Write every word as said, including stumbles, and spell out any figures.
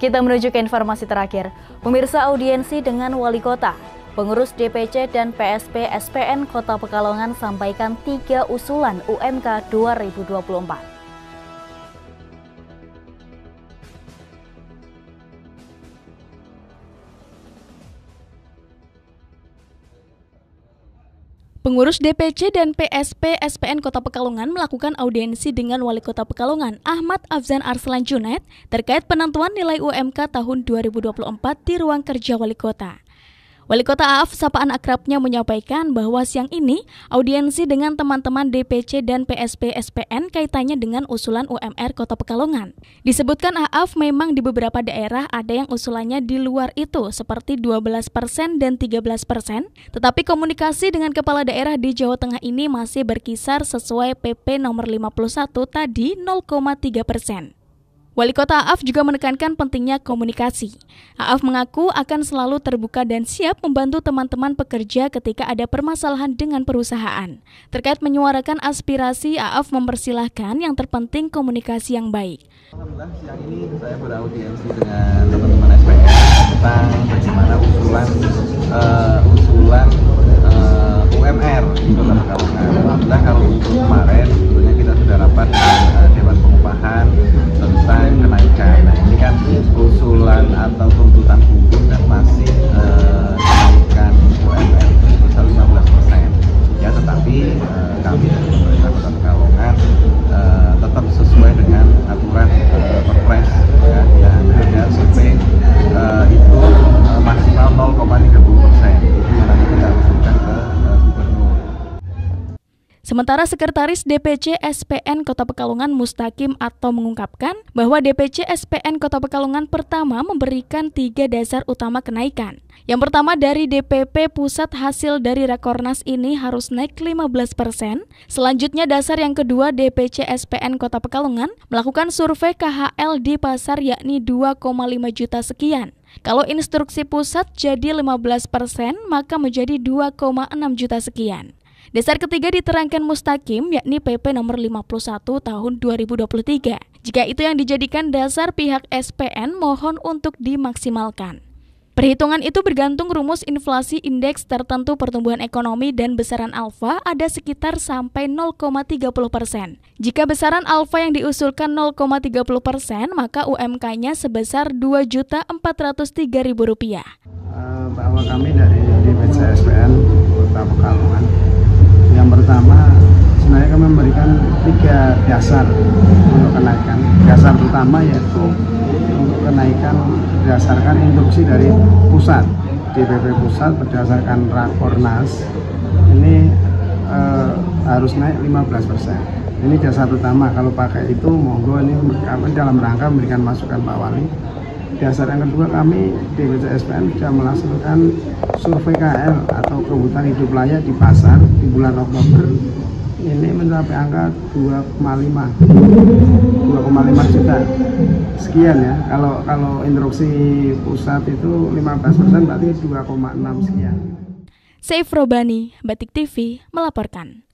Kita menuju ke informasi terakhir. Pemirsa, audiensi dengan wali kota, pengurus D P C dan P S P S P N Kota Pekalongan sampaikan tiga usulan U M K dua ribu dua puluh empat. Pengurus D P C dan P S P S P N Kota Pekalongan melakukan audiensi dengan Wali Kota Pekalongan Ahmad Afzan Arslan Junaid terkait penentuan nilai U M K tahun dua ribu dua puluh empat di ruang kerja Wali Kota. Wali Kota Aaf sapaan akrabnya menyampaikan bahwa siang ini audiensi dengan teman-teman D P C dan P S P S P N kaitannya dengan usulan U M R Kota Pekalongan. Disebutkan Aaf memang di beberapa daerah ada yang usulannya di luar itu seperti dua belas persen dan tiga belas persen, tetapi komunikasi dengan kepala daerah di Jawa Tengah ini masih berkisar sesuai P P nomor lima puluh satu tadi nol koma tiga persen. Wali Kota Aaf juga menekankan pentingnya komunikasi. Aaf mengaku akan selalu terbuka dan siap membantu teman-teman pekerja ketika ada permasalahan dengan perusahaan. Terkait menyuarakan aspirasi, Aaf mempersilahkan yang terpenting komunikasi yang baik. Alhamdulillah siang ini saya beraudiensi dengan teman-teman S P N tentang bagaimana usulan uh, usulan uh, U M R di Kota Pekalongan. Alhamdulillah kalau untuk kemarin sebetulnya kita sudah rapat dengan uh, Dewan Pengupahan tentang kenaikan. Nah ini kan usulan atau tuntutan buruh dan masih uh, kenaikan U M R itu sebesar lima belas persen. Ya tetapi uh, kami dari pemerintah Kota Pekalongan uh, tetap sesuai dengan aturan uh, Perpres ya, yang ada survei uh, itu uh, maksimal nol koma tiga puluh persen. Itu yang nanti kita usulkan ke uh, gubernur. Sementara Sekretaris D P C S P N Kota Pekalongan Mustaqim Atto mengungkapkan bahwa D P C S P N Kota Pekalongan pertama memberikan tiga dasar utama kenaikan. Yang pertama dari D P P pusat hasil dari Rakornas ini harus naik lima belas persen. Selanjutnya dasar yang kedua D P C S P N Kota Pekalongan melakukan survei K H L di pasar yakni dua koma lima juta sekian. Kalau instruksi pusat jadi lima belas persen maka menjadi dua koma enam juta sekian. Dasar ketiga diterangkan Mustaqim yakni P P nomor lima puluh satu tahun dua ribu dua puluh tiga. Jika itu yang dijadikan dasar pihak S P N mohon untuk dimaksimalkan. Perhitungan itu bergantung rumus inflasi indeks tertentu pertumbuhan ekonomi dan besaran alfa ada sekitar sampai nol koma tiga puluh persen. Jika besaran alfa yang diusulkan nol koma tiga puluh persen maka U M K-nya sebesar dua juta empat ratus tiga ribu rupiah. Uh, bahwa kami dari D P C S P N Kota Pekalongan yang pertama sebenarnya kami memberikan tiga dasar untuk kenaikan. Dasar utama yaitu untuk kenaikan berdasarkan instruksi dari pusat, D P P pusat berdasarkan Rakornas ini eh, harus naik lima belas persen. Ini dasar utama, kalau pakai itu monggo, ini kami dalam rangka memberikan masukan Pak Wali. Dasar yang kedua, kami D P C S P N sudah melaksanakan survei K L atau kebutuhan hidup layak di pasar di bulan Oktober. Ini mencapai angka dua koma lima juta sekian ya. Kalau kalau instruksi pusat itu lima belas persen berarti dua koma enam sekian. Saif Robani, Batik T V melaporkan.